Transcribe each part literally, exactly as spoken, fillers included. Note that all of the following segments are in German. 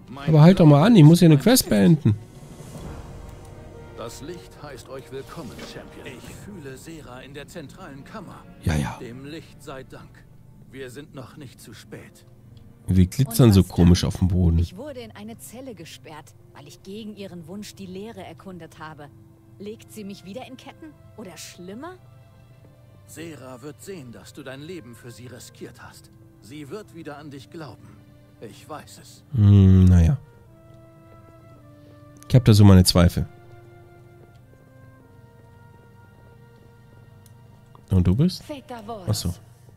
Aber halt doch mal an, ich muss hier eine Quest beenden. Das Licht heißt euch willkommen, Champion. Ich fühle Sera in der zentralen Kammer. Ja, ja. Dem Licht sei Dank. Wir sind noch nicht zu spät. Wir glitzern so komisch auf dem Boden. Ich wurde in eine Zelle gesperrt, weil ich gegen ihren Wunsch die Leere erkundet habe. Legt sie mich wieder in Ketten? Oder schlimmer? Sera wird sehen, dass du dein Leben für sie riskiert hast. Sie wird wieder an dich glauben. Ich weiß es. Hm, naja. Ich habe da so meine Zweifel. Und du bist? Achso.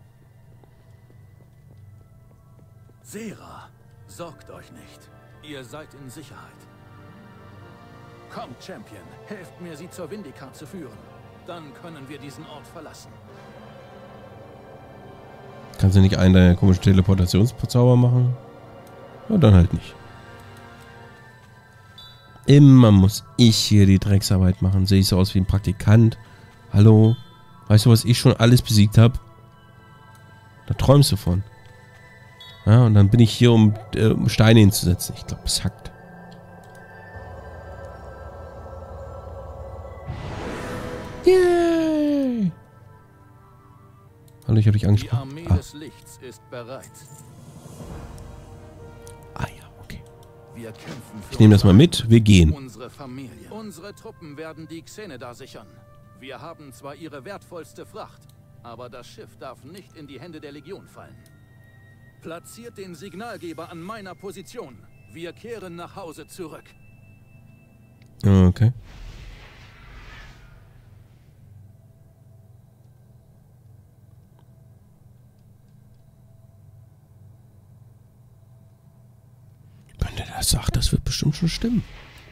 Sera, sorgt euch nicht. Ihr seid in Sicherheit. Kommt, Champion, helft mir, sie zur Vindicat zu führen. Dann können wir diesen Ort verlassen. Kannst du nicht einen deiner komischen Teleportationszauber machen? Ja, dann halt nicht. Immer muss ich hier die Drecksarbeit machen. Sehe ich so aus wie ein Praktikant? Hallo? Weißt du, was ich schon alles besiegt habe? Da träumst du von. Ja, und dann bin ich hier, um, äh, um Steine hinzusetzen. Ich glaube, es hackt. Yay! Hallo, ich habe dich angesprochen. Die Armee ah. des Lichts ist bereit. Ah ja, okay. Wir kämpfen für Ich nehme das mal mit. Wir gehen. Unsere Familie. Unsere Truppen werden die Xeneda sichern. Wir haben zwar ihre wertvollste Fracht, aber das Schiff darf nicht in die Hände der Legion fallen. Platziert den Signalgeber an meiner Position. Wir kehren nach Hause zurück. Okay. Wenn der das sagt, das wird bestimmt schon stimmen.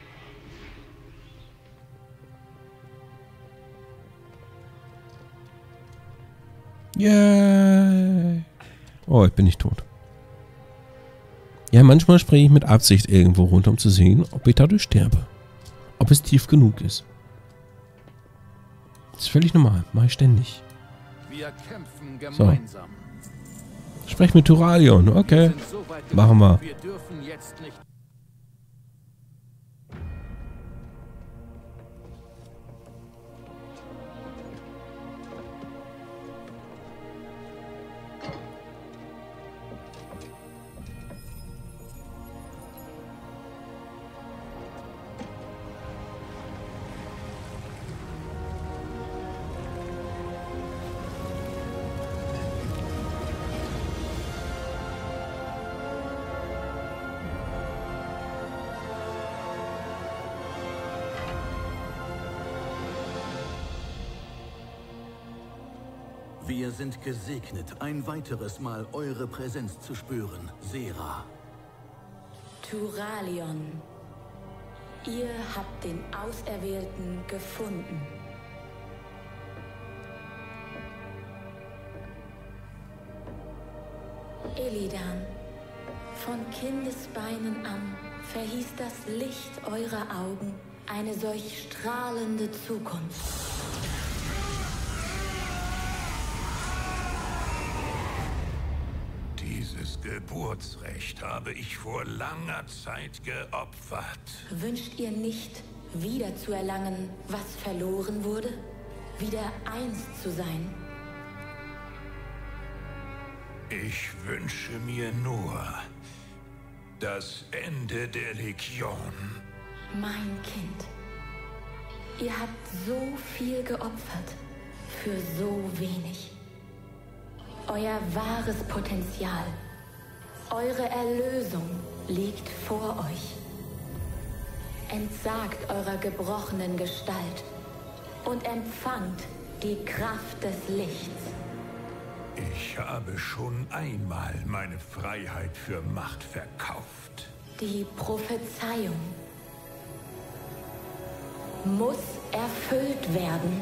Yay! Oh, ich bin nicht tot. Ja, manchmal springe ich mit Absicht irgendwo runter, um zu sehen, ob ich dadurch sterbe. Ob es tief genug ist. Das ist völlig normal. Mache ich ständig. Wir kämpfen gemeinsam. So. Sprech mit Turalion. Okay. Wir so machen wir. Wir dürfen jetzt nicht. Wir sind gesegnet, ein weiteres Mal eure Präsenz zu spüren, Sera. Turalion, ihr habt den Auserwählten gefunden. Illidan, von Kindesbeinen an verhieß das Licht eurer Augen eine solch strahlende Zukunft. Dieses Geburtsrecht habe ich vor langer Zeit geopfert. Wünscht ihr nicht, wieder zu erlangen, was verloren wurde? Wieder eins zu sein? Ich wünsche mir nur das Ende der Legion. Mein Kind, ihr habt so viel geopfert für so wenig. Euer wahres Potenzial, eure Erlösung liegt vor euch. Entsagt eurer gebrochenen Gestalt und empfangt die Kraft des Lichts. Ich habe schon einmal meine Freiheit für Macht verkauft. Die Prophezeiung muss erfüllt werden.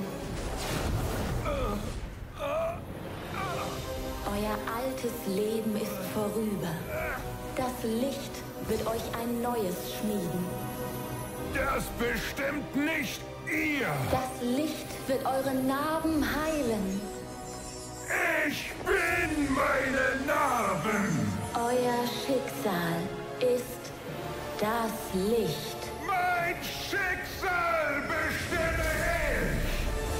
Euer altes Leben ist vorüber. Das Licht wird euch ein neues schmieden. Das bestimmt nicht ihr! Das Licht wird eure Narben heilen. Ich bin meine Narben! Euer Schicksal ist Das Licht. Mein Schicksal bestimme ich!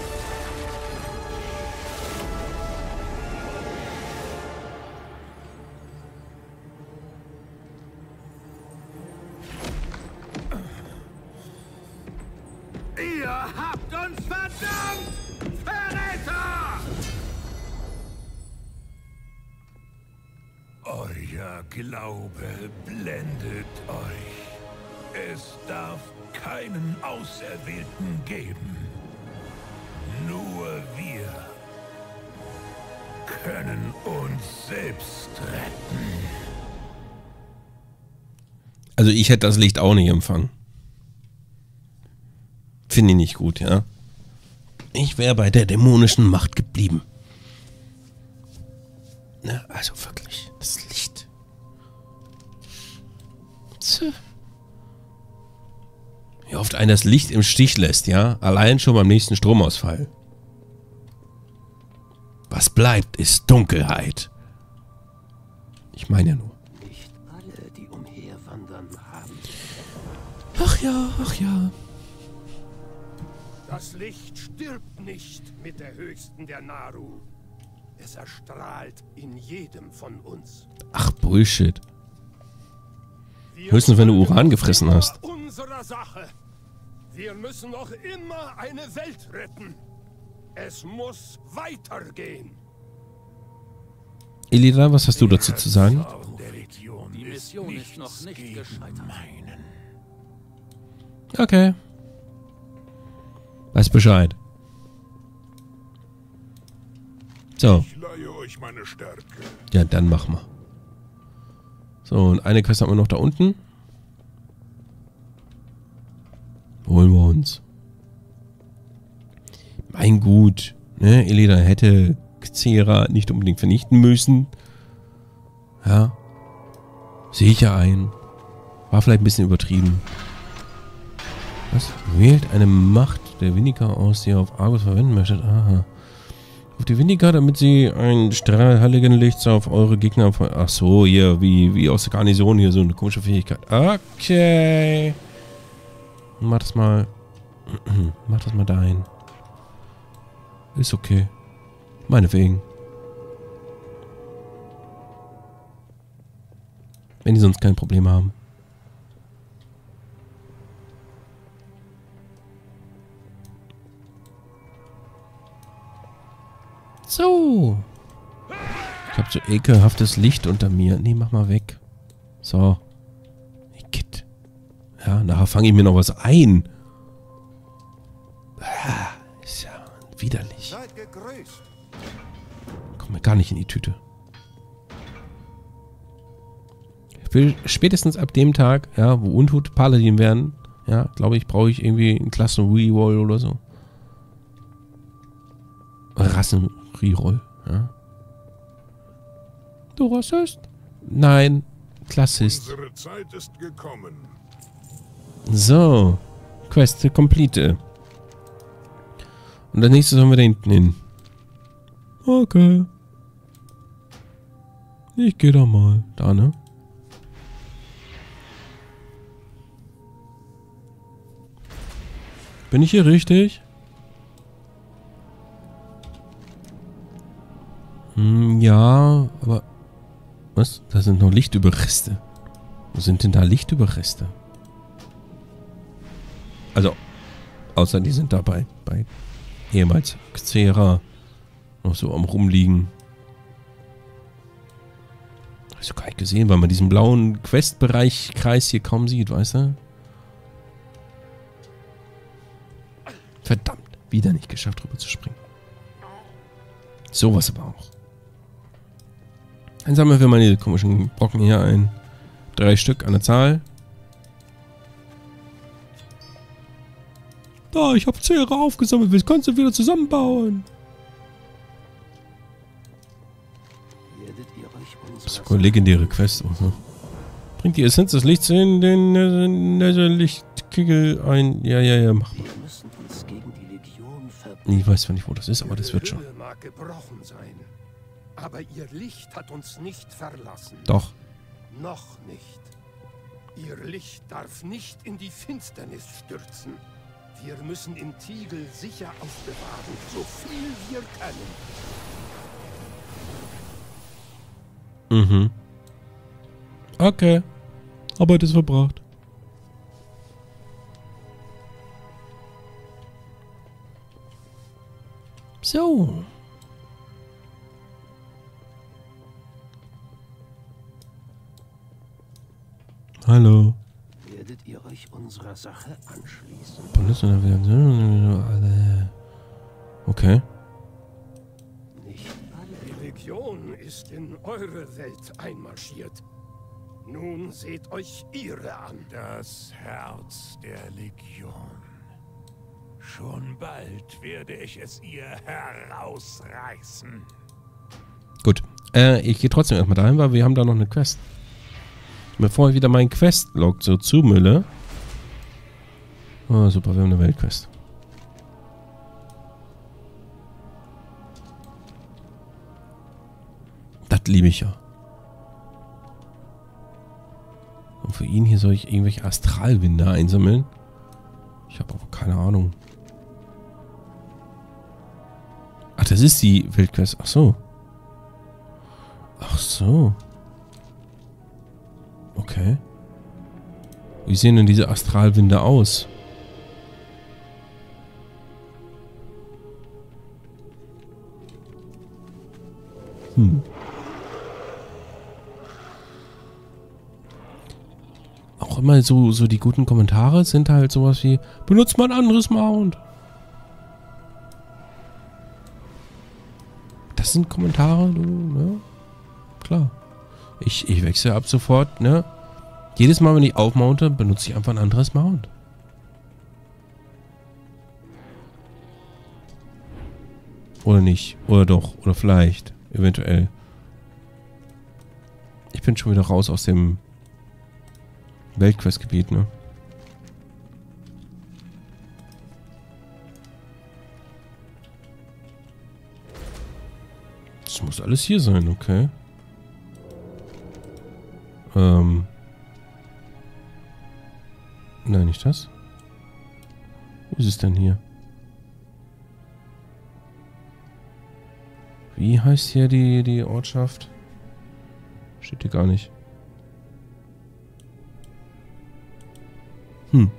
Ihr habt uns verdammt! Verräter! Euer Glaube blendet euch. Es darf keinen Auserwählten geben. Nur wir können uns selbst retten. Also ich hätte das Licht auch nicht empfangen. Finde ich nicht gut, ja. Ich wäre bei der dämonischen Macht geblieben. Na, also wirklich, das Licht. Tja. Wie oft einen das Licht im Stich lässt, ja? Allein schon beim nächsten Stromausfall. Was bleibt, ist Dunkelheit. Ich meine ja nur. Nicht alle, die umherwandern, haben. Ach ja, ach ja. Das Licht stirbt nicht mit der höchsten der Naru. Es erstrahlt in jedem von uns. Ach, Bullshit. Wir Höchstens, wenn du folgen Uran gefressen immer hast. Unserer Sache. Wir müssen noch immer eine Welt retten. Es muss weitergehen. Elida, was hast du dazu zu sagen? Die Mission ist noch nicht gescheitert. Okay. Weiß Bescheid. So. Ich leihe euch meine Stärke. Ja, dann mach mal. So, und eine Quest haben wir noch da unten. Holen wir uns. Mein Gut. Ne, Elida hätte Xera nicht unbedingt vernichten müssen. Ja. Sehe ich ja ein. War vielleicht ein bisschen übertrieben. Was? Wählt eine Macht der Windiker aus, die ihr auf Argus verwenden möchtet. Aha. Auf die Windiker, damit sie einen Strahl heiligen Lichts auf eure Gegner... Ach so, hier, wie, wie aus der Garnison hier, so eine komische Fähigkeit. Okay. Mach das mal... Mach das mal dahin. Ist okay. Meinetwegen. Wenn die sonst kein Problem haben. So. Ich hab so ekelhaftes Licht unter mir. Nee, mach mal weg. So. Igitt. Ja, nachher fange ich mir noch was ein. Ah, ist ja widerlich. Seid gegrüßt. Kommt mir gar nicht in die Tüte. Ich will spätestens ab dem Tag, ja, wo Untote Paladin werden, ja, glaube ich, brauche ich irgendwie einen Klassen-Reroll oder so. Rassen-Reroll, ja. Du Rassist? Nein, Klassist. Unsere Zeit ist gekommen. So. Quest complete. Und das nächste sollen wir da hinten hin. Okay. Ich gehe da mal. Da, ne? Bin ich hier richtig? Hm, ja, aber... Was? Da sind noch Lichtüberreste. Wo sind denn da Lichtüberreste? Also, außer die sind dabei bei ehemals Xera noch so am Rumliegen. Hab ich so gar nicht gesehen, weil man diesen blauen Questbereich-Kreis hier kaum sieht, weißt du? Verdammt, wieder nicht geschafft, drüber zu springen. Sowas aber auch. Dann sammeln wir mal diese komischen Brocken hier ein. Drei Stück an der Zahl. Da, ich habe Xera aufgesammelt. Wir können sie wieder zusammenbauen. Werdet ihr euch Das ist eine legendäre Quest. Also. Bringt die Essenz des Lichts in den Lichtkegel ein. Ja, ja, ja, mach mal. Wir müssen uns gegen die Legion verbinden. Ich weiß zwar nicht, wo das ist, aber das wird schon. Ihre Hülle mag gebrochen sein, aber ihr Licht hat uns nicht verlassen. Doch. Noch nicht. Ihr Licht darf nicht in die Finsternis stürzen. Wir müssen im Tiegel sicher aufbewahren, so viel wir können. Mhm. Okay. Arbeit ist verbracht. So. Hallo. Werdet ihr euch unserer Sache anschließen? Okay. Nicht alle. Die Legion ist in eure Welt einmarschiert. Nun seht euch ihre an. Das Herz der Legion. Schon bald werde ich es ihr herausreißen. Gut. Äh, ich gehe trotzdem erstmal dahin, weil wir haben da noch eine Quest. Bevor ich wieder meinen Quest-Log so zumülle. Oh, super, wir haben eine Weltquest. Das liebe ich ja. Und für ihn hier soll ich irgendwelche Astralwinde einsammeln. Ich habe aber keine Ahnung. Ach, das ist die Weltquest. Ach so. Ach so. Okay. Wie sehen denn diese Astralwinde aus? Hm. Auch immer so, so die guten Kommentare sind halt sowas wie, benutzt mal ein anderes Mount. Das sind Kommentare, du, ne? Klar. Ich, ich wechsle ab sofort, ne? Jedes Mal, wenn ich aufmounte, benutze ich einfach ein anderes Mount. Oder nicht. Oder doch. Oder vielleicht. Eventuell. Ich bin schon wieder raus aus dem Weltquest-Gebiet, ne? Das muss alles hier sein, okay. Ähm. Nein, nicht das. Wo ist es denn hier? Wie heißt hier die, die Ortschaft? Steht hier gar nicht. Hm.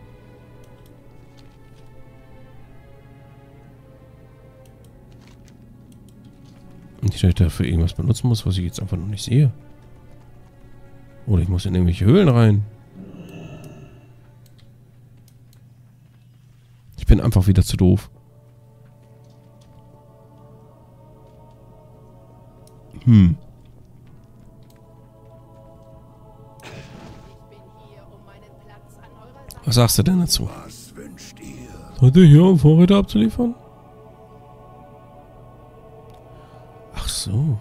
Und ich dafür irgendwas benutzen muss, was ich jetzt einfach noch nicht sehe. Oder ich muss in irgendwelche Höhlen rein. Ich bin einfach wieder zu doof. Hm. Was sagst du denn dazu? Was wünscht ihr? Seid ihr hier, um Vorräte abzuliefern? Ach so.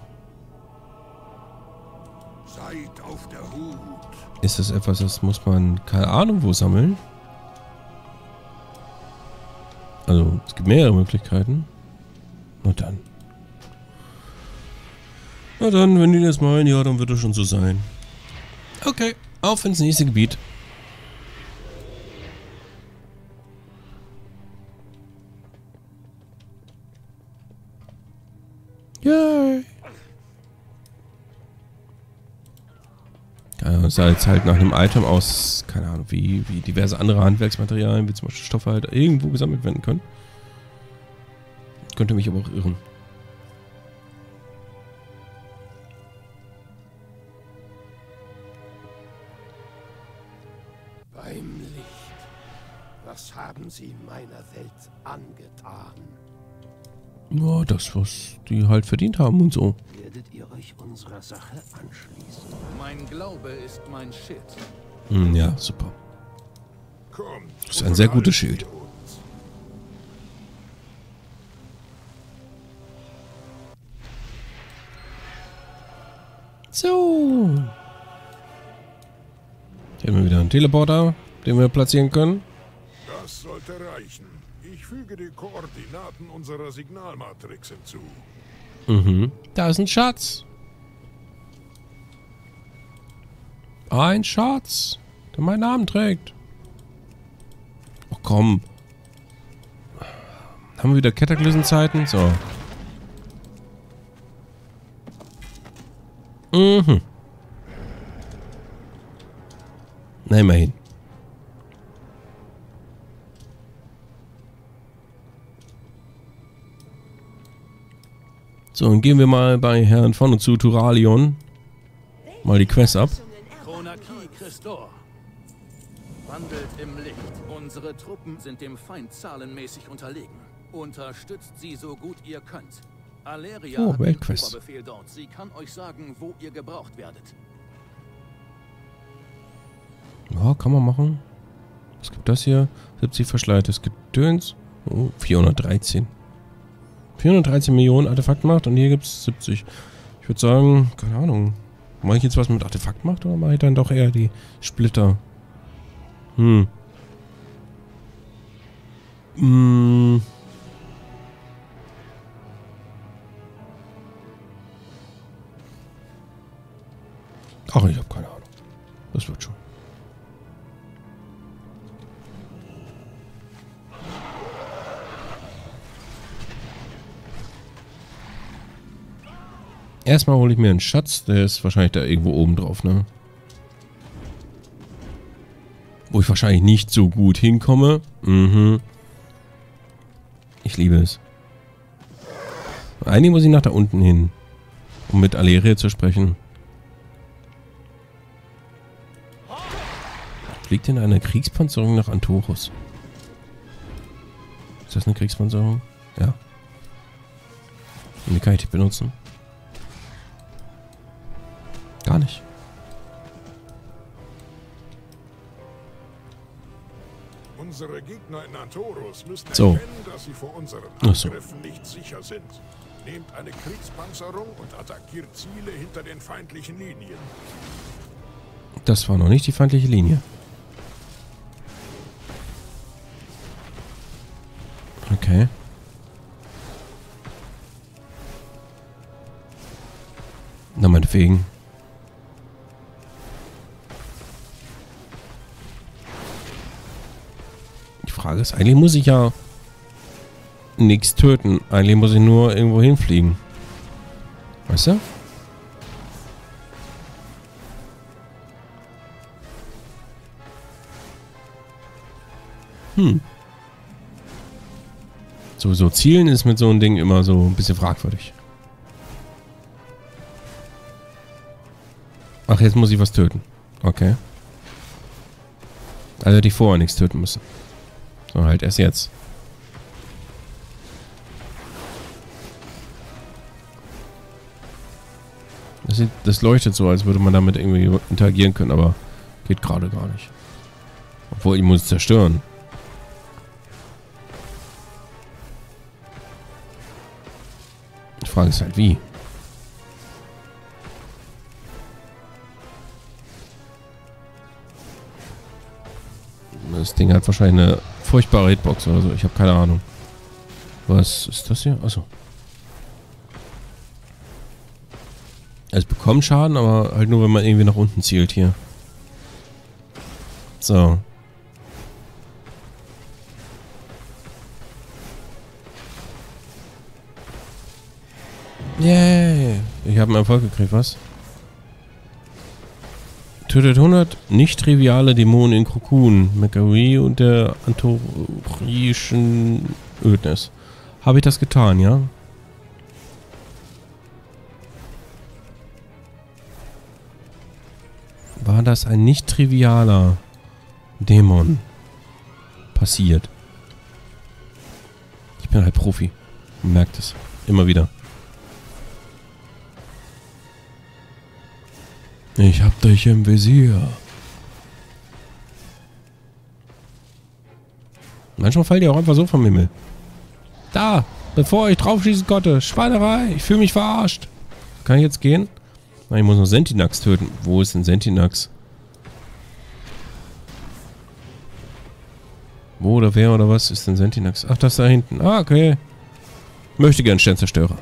Seid auf der Hut. Ist das etwas, das muss man, keine Ahnung, wo sammeln? Also, es gibt mehrere Möglichkeiten. Na dann. Na dann, wenn die das meinen, ja, dann wird es schon so sein. Okay, auf ins nächste Gebiet. Yay! Es sah jetzt halt nach einem Item aus, keine Ahnung, wie, wie diverse andere Handwerksmaterialien, wie zum Beispiel Stoffe halt irgendwo gesammelt werden können. Könnte mich aber auch irren. Beim Licht. Was haben sie meiner Welt angetan? Ja, das, was die halt verdient haben und so. Werdet ihr euch unserer Sache anschließen? Mein Glaube ist mein Schild. Hm, ja, super. Kommt. Das ist ein sehr gutes Schild. So. Hier haben wir wieder einen Teleporter, den wir platzieren können. Das sollte reichen. Ich füge die Koordinaten unserer Signalmatrix hinzu. Mhm. Da ist ein Schatz. Ein Schatz. der meinen Namen trägt. Oh komm. Haben wir wieder Kataklysm-Zeiten? So. Mhm. Na, immerhin. So, dann gehen wir mal bei Herrn von und zu Turalion mal die Quest ab. Chronaki Christor. Wandelt im Licht. Unsere Truppen sind dem Feind zahlenmäßig unterlegen. Unterstützt sie so gut ihr könnt. Aleria Oh, hat den Weltquest. Oberbefehl dort. Sie kann euch sagen, wo ihr gebraucht werdet. Ja, kann man machen. Was gibt das hier? siebzig verschleiertes Gedöns. Oh, vierhundertdreizehn. vierhundertdreizehn Millionen Artefaktmacht und hier gibt es siebzig. Ich würde sagen, keine Ahnung. Mache ich jetzt was mit Artefaktmacht oder mache ich dann doch eher die Splitter? Hm. Hm. Ach, ich habe keine Ahnung. Das wird schon. Erstmal hole ich mir einen Schatz, der ist wahrscheinlich da irgendwo oben drauf, ne? Wo ich wahrscheinlich nicht so gut hinkomme. Mhm. Ich liebe es. Eigentlich muss ich nach da unten hin, um mit Aleria zu sprechen. Fliegt denn eine Kriegspanzerung nach Antorus? Ist das eine Kriegspanzerung? Ja. Und die kann ich nicht benutzen. Gar nicht. Unsere Gegner in Antorus müssen So. erkennen, dass sie vor unseren Ach so. Angriffen nicht sicher sind. Nehmt eine Kriegspanzerung und attackiert Ziele hinter den feindlichen Linien. Das war noch nicht die feindliche Linie. Okay. Na, meinetwegen. Die Frage ist, eigentlich muss ich ja nichts töten. Eigentlich muss ich nur irgendwo hinfliegen. Weißt du? Hm. Sowieso zielen ist mit so einem Ding immer so ein bisschen fragwürdig. Ach, jetzt muss ich was töten. Okay. Also hätte ich vorher nichts töten müssen. So, halt erst jetzt. Das, sieht, das leuchtet so, als würde man damit irgendwie interagieren können, aber geht gerade gar nicht. Obwohl, ich muss es zerstören. Die Frage ist halt, wie? Das Ding hat wahrscheinlich eine furchtbare Hitbox oder so. Ich habe keine Ahnung. Was ist das hier? Achso. Es bekommt Schaden, aber halt nur, wenn man irgendwie nach unten zielt hier. So. Yay. Ich habe einen Erfolg gekriegt, was? Tötet hundert nicht triviale Dämonen in Krokun, Mekari und der antorischen Ödnis. Habe ich das getan, ja? War das ein nicht trivialer Dämon passiert? Ich bin halt Profi. Man merkt es. Immer wieder. Ich hab dich im Visier. Manchmal fallen die auch einfach so vom Himmel. Da! Bevor ich draufschießen konnte! Schweinerei! Ich fühle mich verarscht! Kann ich jetzt gehen? Nein, ich muss noch Sentinax töten. Wo ist denn Sentinax? Wo oder wer oder was ist denn Sentinax? Ach, das da hinten. Ah, okay. Möchte gern Sternzerstörer.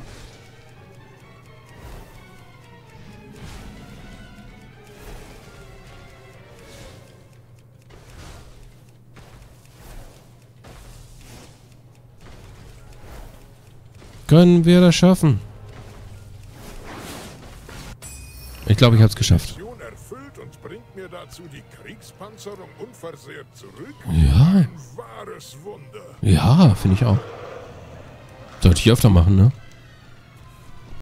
Können wir das schaffen? Ich glaube, ich habe es geschafft. Mission erfüllt und bringt mir dazu die Kriegspanzerung unversehrt zurück. Ja. Ein wahres Wunder. Ja, finde ich auch. Sollte ich öfter machen, ne?